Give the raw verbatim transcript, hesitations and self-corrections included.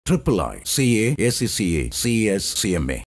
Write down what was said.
Triple I, C A, A C C A, C S, C M A.